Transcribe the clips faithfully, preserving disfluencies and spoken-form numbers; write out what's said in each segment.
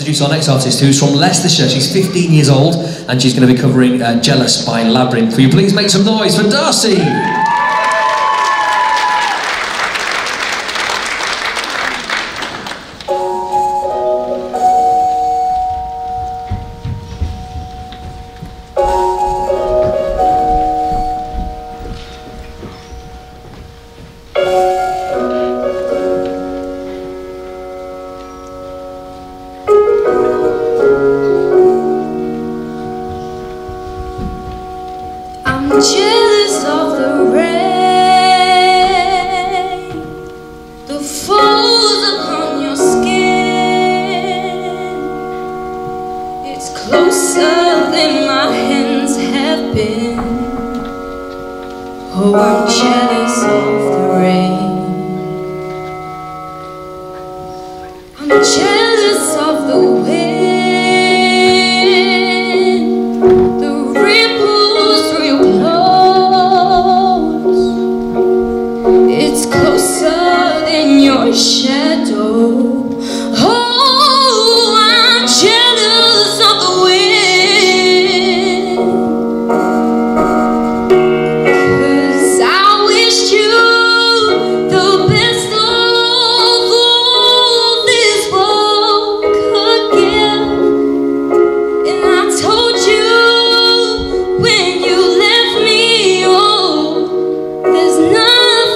introduce our next artist, who's from Leicestershire. She's fifteen years old, and she's going to be covering uh, Jealous by Labyrinth. Will you please make some noise for DARCIE? I'm jealous of the rain that falls upon your skin. It's closer than my hands have been. Oh, I'm jealous of the rain. I'm jealous of the wind. Your shadow. Oh, I'm jealous of the wind, 'cause I wished you the best of all this world could give. And I told you when you left me, oh, there's nothing.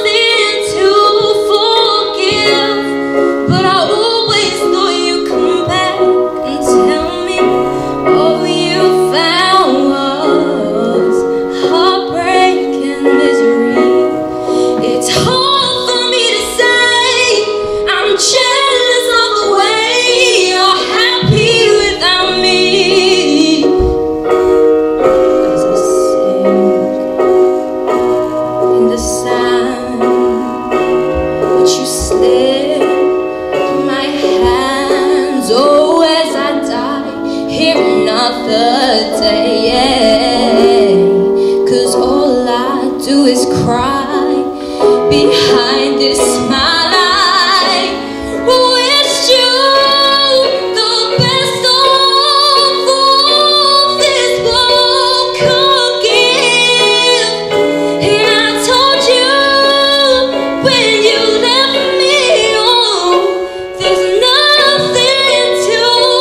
Another day, yeah. 'Cause all I do is cry behind this smile. I wish you the best of all this world could give. And I told you when you left me, oh, there's nothing to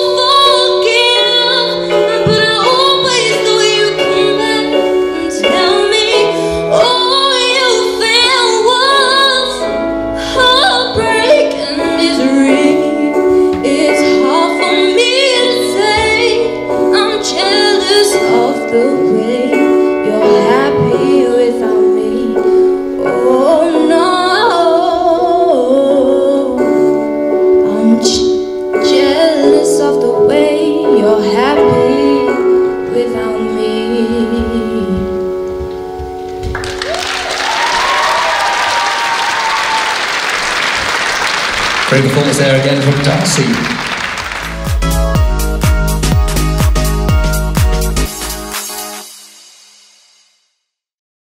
the way you're happy without me. Oh no, I'm jealous of the way you're happy without me. Great performance there again from DARCIE.